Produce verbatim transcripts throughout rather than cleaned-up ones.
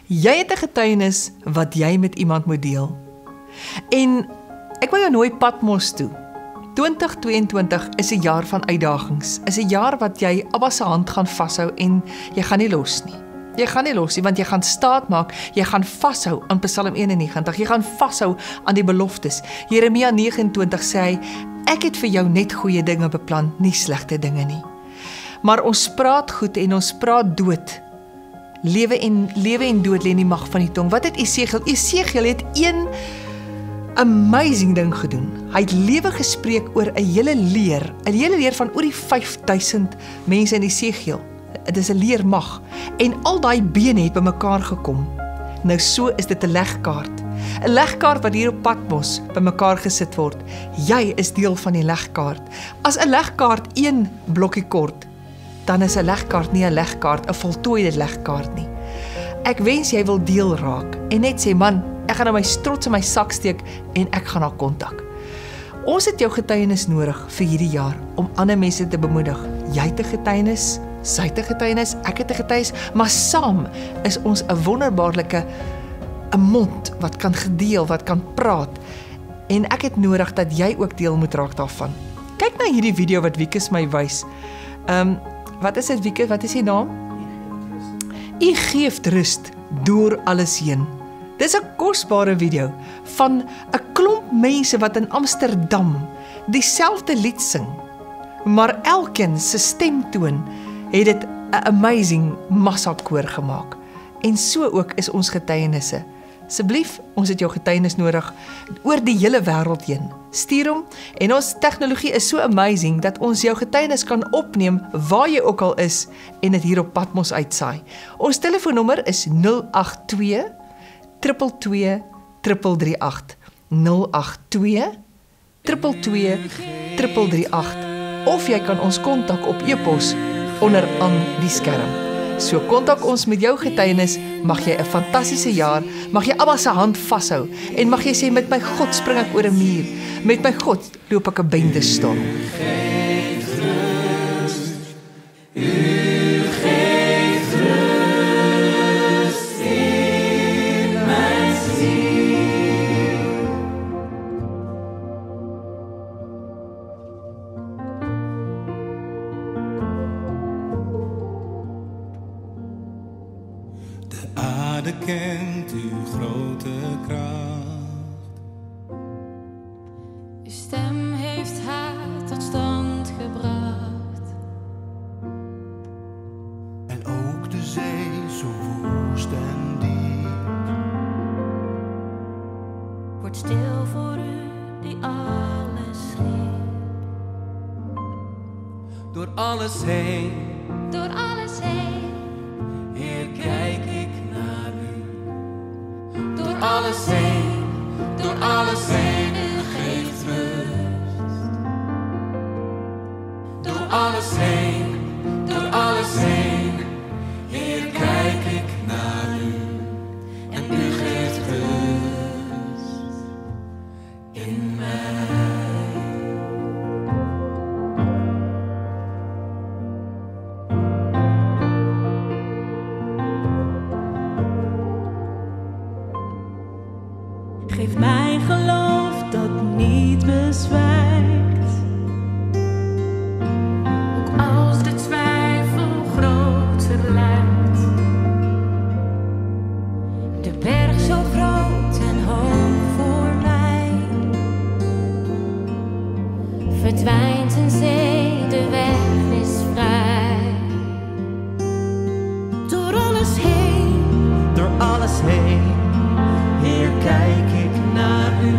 Jy het 'n getuienis wat jy met iemand moet deel. En ek wil jou nooi Patmos toe. twintig tweeëntwintig is 'n jaar van uitdagings. Is 'n jaar wat jy Abba se hand gaan vashou en jy gaan nie los nie. Jy gaan nie los nie, want jy gaan staat maak, jy gaan vashou aan Psalm een en negentig, jy gaan vashou aan die beloftes. Jeremia nege en twintig sê hy, ek het vir jou net goeie dinge beplan, nie slegte dinge nie. Maar ons praat goed en ons praat dood. Lewe en, lewe en dood lê in die mag van die tong. Wat het Esegiel? Esegiel het een amazing ding gedoen. Hy het lewe gespreek oor 'n hele leer, 'n hele leer van oor die vyf duisend mense in Esegiel. Dit is 'n leermag. En al daai bene het bymekaar gekom. Nou so is dit 'n legkaart. 'n Legkaart wat hier op Patmos bymekaar gesit word. Jy is deel van die legkaart. As 'n legkaart een blokkie kort, dan is 'n legkaart nie 'n legkaart, 'n voltooide legkaart nie. Ek wens jy wil deel raak en net sê, man, ek gaan nou my trots in my sak steek en ek gaan haar kontak. Ons het jou getuienis nodig vir hierdie jaar om ander mense te bemoedig. Jy het 'n getuienis, sy het 'n getuienis, ek het 'n getuienis, maar saam is ons 'n wonderbaarlike 'n mond wat kan gedeel, wat kan praat. En ek het nodig dat jy ook deel moet raak daarvan. Kyk na hierdie video wat Wieke my wys. Ehm um, Wat is dit, Wieke? Wat is die naam? U geeft rust deur alles heen. Dis 'n kosbare video van 'n klomp mense wat in Amsterdam dieselfde lied sing, maar elkeen se stemtoon het dit 'n amazing massakoor gemaak. En so ook is ons getuienisse. Asseblief, ons het jou getuienis nodig oor die hele wêreld heen. Stuur hom en ons tegnologie is so amazing dat ons jou getuienis kan opneem waar jy ook al is en dit hier op Patmos uitsaai. Ons telefoonnommer is nul agt twee, twee twee, twee drie agt. nul agt twee, twee twee, twee drie agt. Of jy kan ons kontak op e-pos onderaan die skerm. So kontak ons met jou getuienis, mag jy 'n fantastiese jaar, mag jy Abba se hand vashou en mag jy sê, met my God spring ek oor 'n muur, met my God loop ek 'n bendestorm. De kent uw grote kracht. Uw stem heeft haar tot stand gebracht. En ook de zee zo woest en diep Wordt stil voor u die alles schiep. door alles heen. Door alles heen. Heer, kijk ik naar u. Door alles heen. Door alles heen. U geeft rust. Door alles heen. Door alles heen. Heer, kijk ik naar u. En u geeft rust in mij. Geef mij geloof dat niet bezwijkt. ook als de twijfel groter lijkt. De berg zo groot en hoog voor mij. Verdwijnt een zee, de weg is vrij. Door alles heen, Door alles heen, Heer, kijk ik naar u.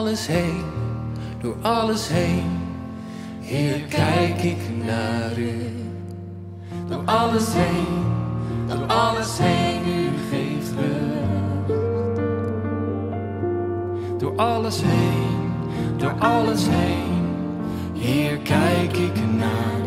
alles heen, door alles heen, Heer, kijk ik naar u. Door alles heen, door alles heen, u geeft rust. Door alles heen, door alles heen, Heer, kijk ik naar u.